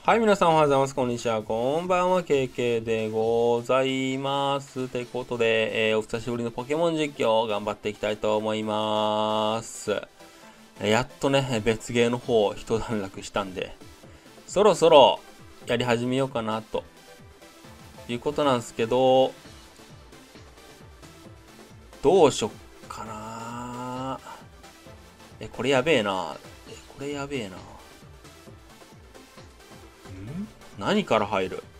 はい、皆さんおはようございます。こんにちは。こんばんは。KK でございます。ということで、お久しぶりのポケモン実況頑張っていきたいと思います。やっとね、別ゲーの方、一段落したんで、そろそろやり始めようかな、ということなんですけど、どうしよっかな。これやべえな。これやべえな。何から入る？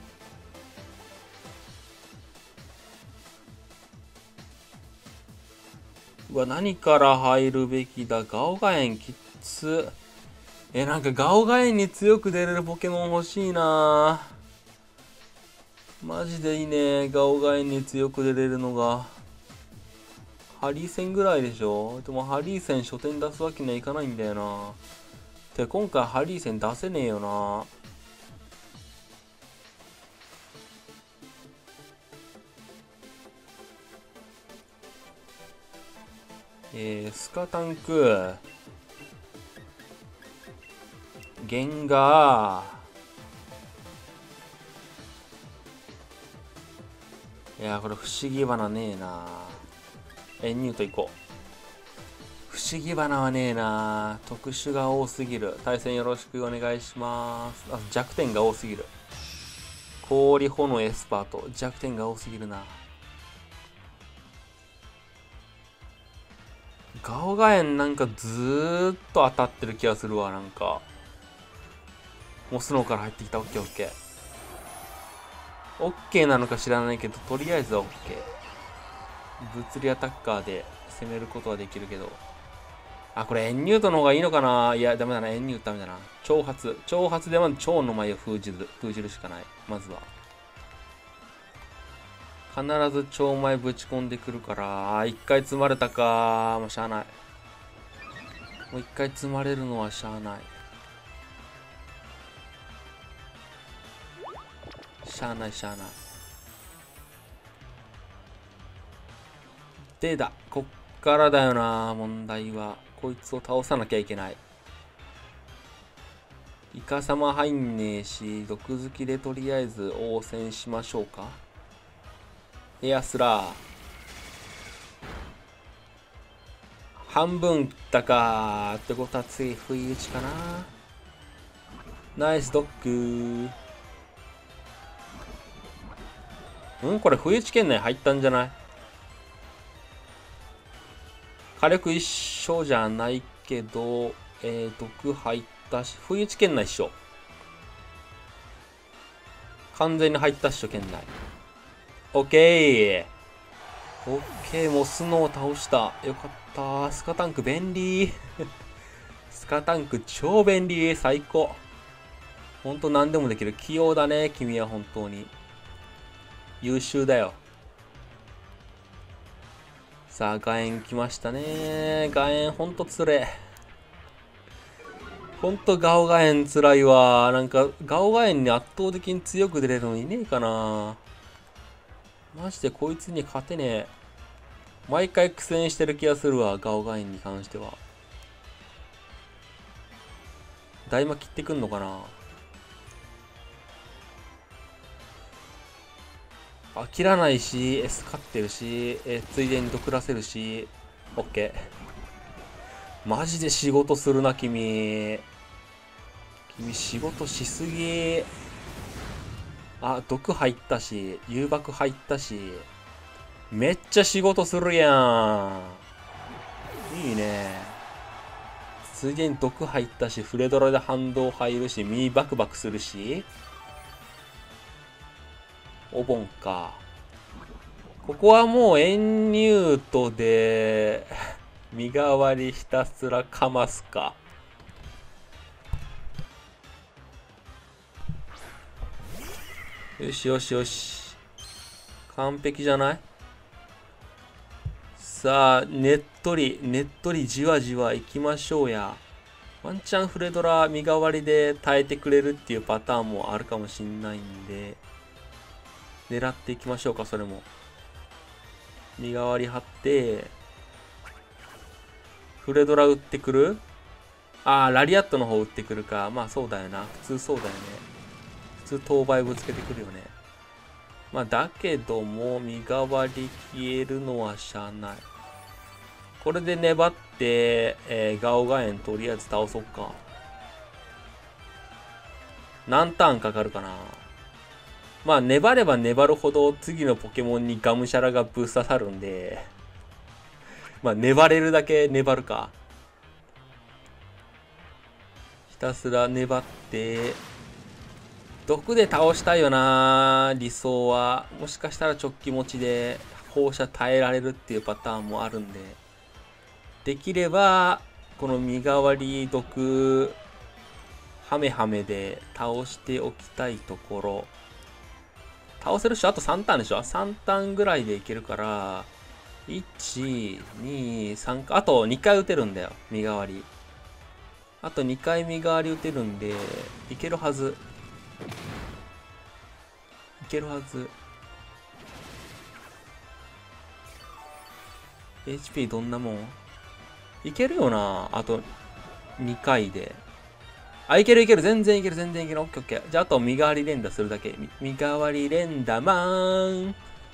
うわ、何から入るべきだ？ガオガエンきつ。なんかガオガエンに強く出れるポケモン欲しいな。マジでいいね。ガオガエンに強く出れるのが。ハリー戦ぐらいでしょ？でもハリー戦初手に出すわけにはいかないんだよな。今回ハリー戦出せねえよな。スカタンク、ゲンガー。いや、これ不思議花ねえな。ニュート行こう。不思議花はねえな。特殊が多すぎる。対戦よろしくお願いします。あ、弱点が多すぎる。氷、炎、エスパート。弱点が多すぎるな。ガオガエンなんかずーっと当たってる気がするわ、なんか。もうスノーから入ってきた。オッケーオッケー。オッケーなのか知らないけど、とりあえずはオッケー。物理アタッカーで攻めることはできるけど。あ、これエンニュートの方がいいのかな？いや、ダメだな。エンニュートダメだな。挑発。挑発でまず超の前を封じるしかない。まずは。必ず超前ぶち込んでくるから、一回積まれたか。もうしゃあない。もう一回積まれるのはしゃあない。しゃあないしゃあない。でだ。こっからだよな、問題は。こいつを倒さなきゃいけない。イカサマ入んねえし、毒好きでとりあえず応戦しましょうか。エアスラー。半分切ったかー。ってことは次、不意打ちかな。ナイスドッグー。これ不意打ち圏内入ったんじゃない？火力一緒じゃないけど、毒入ったし、不意打ち圏内一緒。完全に入ったっしょ、圏内。オッケー。オッケー、もうスノー倒した。よかったー。スカタンク便利。スカタンク超便利。最高。ほんと何でもできる。器用だね、君は本当に。優秀だよ。さあ、ガエン来ましたね。ガエンほんとつれ。ほんとガオガエンつらいわ。なんか、ガオガエンに圧倒的に強く出れるのいねえかな。マジでこいつに勝てねえ。毎回苦戦してる気がするわ、ガオガエンに関しては。大魔切ってくんのかな。あ、切らないし、S 勝ってるし、ついでに毒らせるし、オッケー。マジで仕事するな、君。君仕事しすぎ。あ、毒入ったし、誘爆入ったし、めっちゃ仕事するやん。いいね。ついでに毒入ったし、フレドラで反動入るし、ミーバクバクするし。お盆か。ここはもうエンニュートで、身代わりひたすらかますか。よしよしよし。完璧じゃない？さあ、ねっとりじわじわいきましょうや。ワンチャンフレドラ身代わりで耐えてくれるっていうパターンもあるかもしんないんで、狙っていきましょうか、それも。身代わり張って、フレドラ打ってくる？ ああ、ラリアットの方打ってくるか。まあそうだよな。普通そうだよね。普通当倍ぶつけてくるよね。まあだけども、身代わり消えるのはしゃあない。これで粘って、ガオガエンとりあえず倒そっか。何ターンかかるかな。まあ粘れば粘るほど次のポケモンにガムシャラがぶっ刺さるんで、まあ粘れるだけ粘るか。ひたすら粘って、毒で倒したいよな、理想は。もしかしたら直帰持ちで放射耐えられるっていうパターンもあるんで。できれば、この身代わり毒、ハメハメで倒しておきたいところ。倒せるっしょ？あと3ターンでしょ？ 3 ターンぐらいでいけるから、1、2、3か、あと2回打てるんだよ、身代わり。あと2回身代わり打てるんで、いけるはず。いけるはず。HP どんなもん？いけるよな。あと2回で。あ、いけるいける。全然いける。全然いける。オッケーオッケー。じゃあ、あと身代わり連打するだけ。身代わり連打マーン。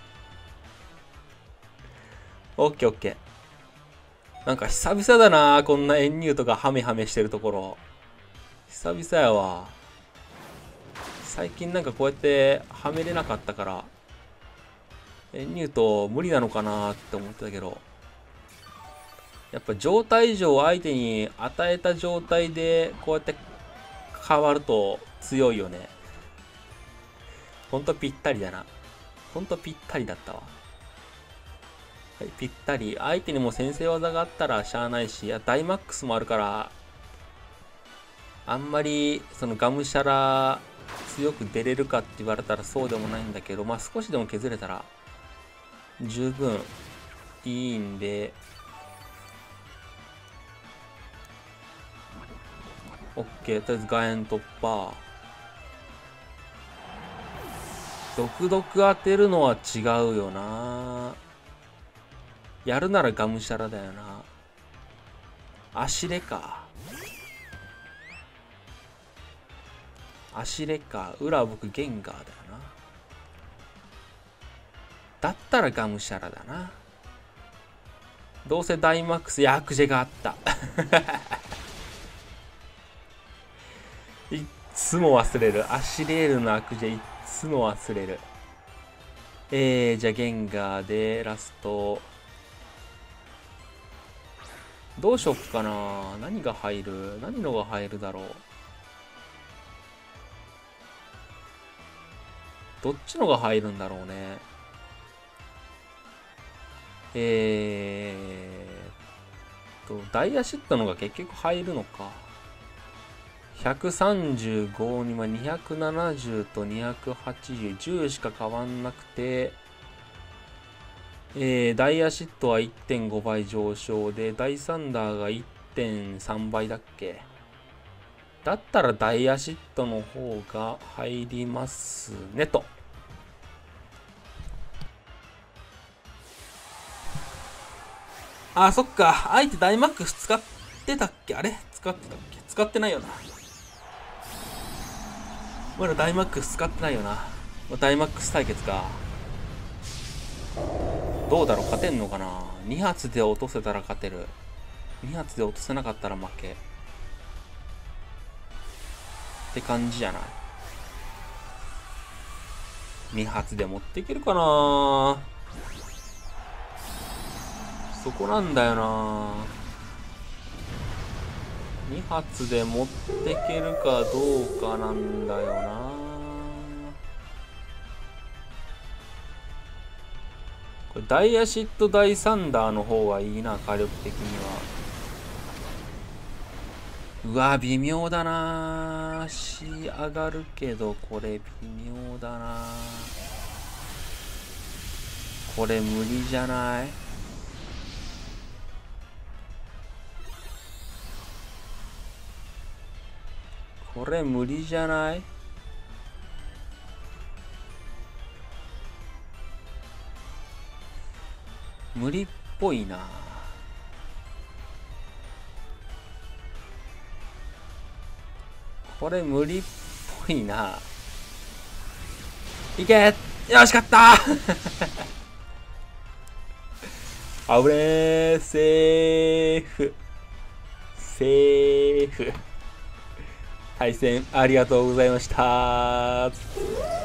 オッケーオッケー。なんか久々だな、こんなエンニューとかハメハメしてるところ。久々やわ。最近なんかこうやってはめれなかったから、エンニューと無理なのかなって思ってたけど、やっぱ状態異常を相手に与えた状態でこうやって変わると強いよね。ほんとぴったりだな。ほんとぴったりだったわ。はい、ぴったり。相手にも先制技があったらしゃあないし、ダイマックスもあるから、あんまりそのガムシャラ強く出れるかって言われたらそうでもないんだけど、まあ少しでも削れたら十分いいんで、OK。とりあえず外縁突破。毒々当てるのは違うよな。やるならガムシャラだよな。足レか。足レか。裏は僕ゲンガーだよな。だったらガムシャラだな。どうせダイマックスヤクジェがあった。いっつも忘れる。アシレールのアクジェいっつも忘れる。じゃあゲンガーでラスト。どうしよっかな。何が入る？何のが入るだろう。どっちのが入るんだろうね。ダイヤシットのが結局入るのか。135に270と280、10しか変わんなくて、ダイヤシットは 1.5 倍上昇で、ダイサンダーが 1.3 倍だっけ。だったらダイヤシットの方が入りますねと。あ、そっか。相手ダイマックス使ってたっけ？あれ使ってたっけ？使ってないよな。まだダイマックス使ってないよな。ダイマックス対決か。どうだろう？勝てんのかな？ 2 発で落とせたら勝てる。2発で落とせなかったら負け。って感じじゃない？ 2 発で持っていけるかな？そこなんだよな。2発で持っていけるかどうかなんだよな。これダイヤシットダイサンダーの方がいいな、火力的には。うわ、微妙だな。足上がるけど、これ微妙だな。これ無理じゃない？これ無理じゃない？無理っぽいな。 これ無理っぽいな。いけ、よし、勝ったあぶねー、セーフ。セーフ。対戦ありがとうございました。